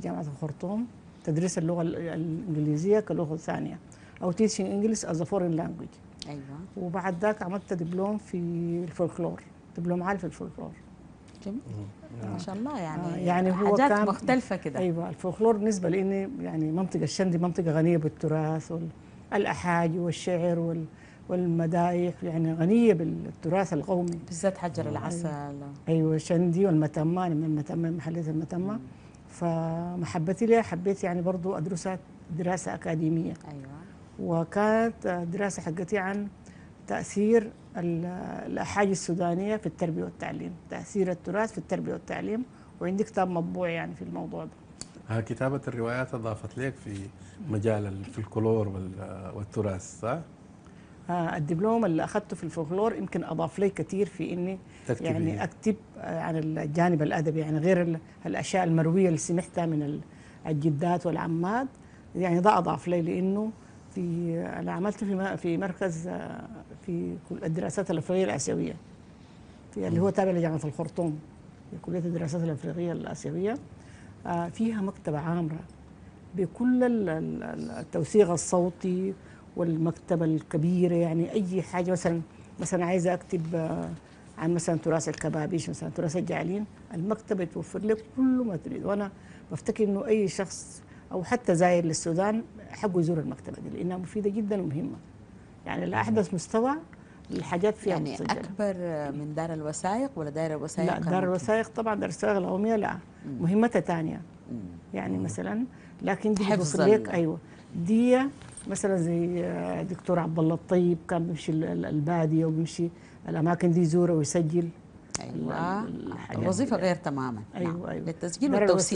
جامعة الخرطوم، تدريس اللغة الإنجليزية كلغة ثانية، أو teaching English as a foreign language. ايوه. وبعد ذاك عملت دبلوم في الفولكلور، دبلوم عالي في الفولكلور. جميل. ما شاء الله، يعني هو حاجات كان مختلفة كده. ايوه. الفولكلور بالنسبه لاني يعني منطقه الشندي منطقه غنيه بالتراث والاحاجي والشعر والمدايح، يعني غنيه بالتراث القومي، بالذات حجر العسل. ايوه شندي والمتمه، انا من المتمه، من محليه المتمه. فمحبتي لها حبيت يعني برضو ادرسها دراسه اكاديميه. ايوه. وكانت دراسه حقتي عن تاثير الاحاجي السودانيه في التربيه والتعليم، تاثير التراث في التربيه والتعليم، وعندي كتاب مطبوع يعني في الموضوع ده. كتابة الروايات أضافت لك في مجال الفلكلور والتراث صح؟ الدبلوم اللي أخذته في الفولكلور يمكن أضاف لي كثير في إني يعني أكتب عن الجانب الأدبي، يعني غير الأشياء المروية اللي سمعتها من الجدات والعمات، يعني ده أضاف لي. لأنه أنا عملت في مركز في الدراسات الأفريقية الآسيوية، في اللي هو تابع لجامعة الخرطوم، في كلية الدراسات الأفريقية الآسيوية. فيها مكتبة عامرة بكل التوثيق الصوتي والمكتبة الكبيرة، يعني أي حاجة مثلا عايزة أكتب عن مثلا تراث الكبابيش، مثلا تراث الجعلين، المكتبة توفر لك كل ما تريد. وأنا بفتكر إنه أي شخص أو حتى زاير للسودان حقه يزور المكتبة دي، لأنها مفيدة جدا ومهمة، يعني لأحدث مستوى الحاجات فيها يعني مسجلة. أكبر من دار الوثائق ولا دار الوثائق؟ لا، دار الوثائق طبعا، دار الوثائق القومية لا، مهمتها ثانية يعني مثلا، لكن دي بتوفر لك أيوه دي مثلا زي دكتور عبد الله الطيب كان بيمشي البادية وبيمشي الأماكن دي يزورها ويسجل. أيوة. الوظيفة غير تماما. أيوه أيوه للتسجيل والتوثيق.